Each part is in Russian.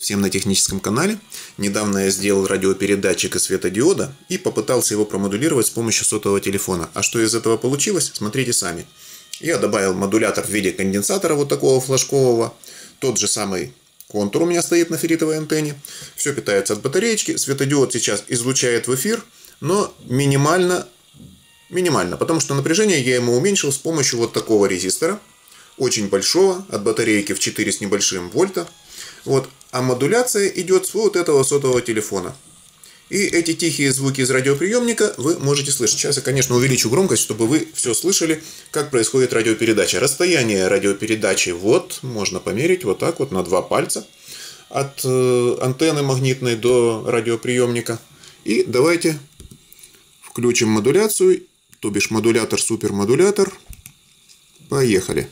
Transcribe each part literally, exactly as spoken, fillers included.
Всем на техническом канале. Недавно я сделал радиопередатчик из светодиода и попытался его промодулировать с помощью сотового телефона. А что из этого получилось, смотрите сами. Я добавил модулятор в виде конденсатора вот такого флажкового. Тот же самый контур у меня стоит на ферритовой антенне. Все питается от батареечки. Светодиод сейчас излучает в эфир, но минимально, минимально, потому что напряжение я ему уменьшил с помощью вот такого резистора. Очень большого, от батарейки в четыре с небольшим вольта. Вот. А модуляция идет с вот этого сотового телефона. И эти тихие звуки из радиоприемника вы можете слышать. Сейчас я, конечно, увеличу громкость, чтобы вы все слышали, как происходит радиопередача. Расстояние радиопередачи вот, можно померить вот так вот на два пальца. От э, антенны магнитной до радиоприемника. И давайте включим модуляцию, то бишь модулятор, супермодулятор. Поехали.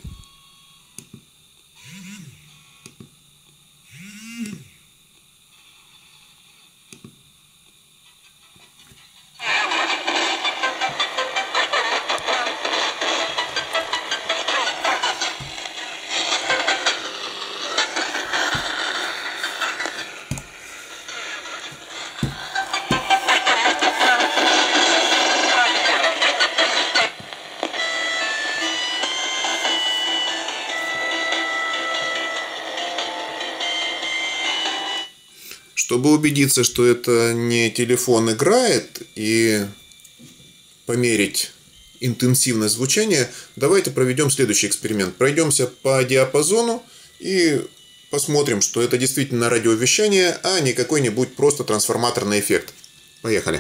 Чтобы убедиться, что это не телефон играет, и померить интенсивность звучания, давайте проведем следующий эксперимент. Пройдемся по диапазону и посмотрим, что это действительно радиовещание, а не какой-нибудь просто трансформаторный эффект. Поехали.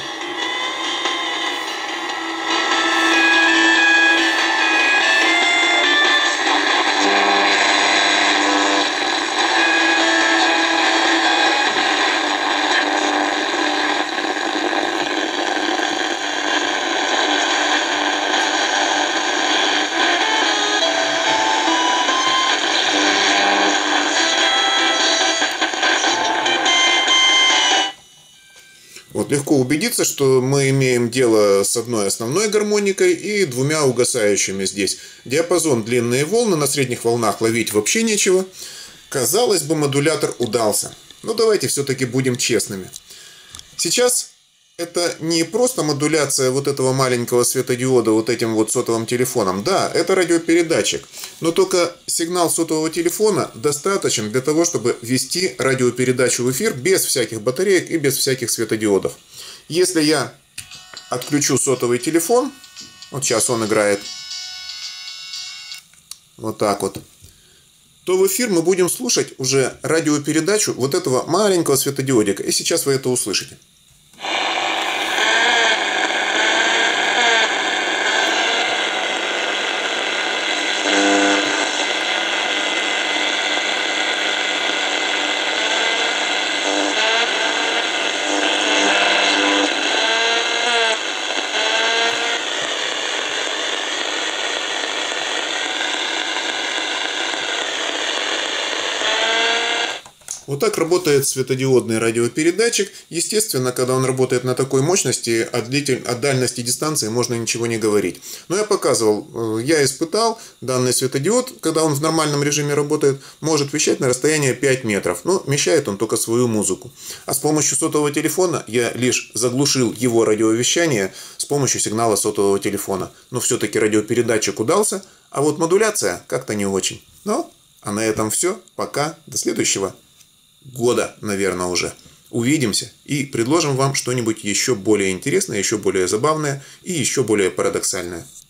Вот легко убедиться, что мы имеем дело с одной основной гармоникой и двумя угасающими здесь. Диапазон длинные волны, на средних волнах ловить вообще нечего. Казалось бы, модулятор удался. Но давайте все-таки будем честными. Сейчас это не просто модуляция вот этого маленького светодиода вот этим вот сотовым телефоном. Да, это радиопередатчик. Но только сигнал сотового телефона достаточен для того, чтобы вести радиопередачу в эфир без всяких батареек и без всяких светодиодов. Если я отключу сотовый телефон, вот сейчас он играет вот так вот, то в эфир мы будем слушать уже радиопередачу вот этого маленького светодиодика. И сейчас вы это услышите. Вот так работает светодиодный радиопередатчик. Естественно, когда он работает на такой мощности, о, длитель... о дальности дистанции можно ничего не говорить. Но я показывал, я испытал данный светодиод, когда он в нормальном режиме работает, может вещать на расстояние пять метров. Но вещает он только свою музыку. А с помощью сотового телефона я лишь заглушил его радиовещание с помощью сигнала сотового телефона. Но все-таки радиопередатчик удался, а вот модуляция как-то не очень. Ну, а на этом все. Пока. До следующего года, наверное, уже. Увидимся и предложим вам что-нибудь еще более интересное, еще более забавное и еще более парадоксальное.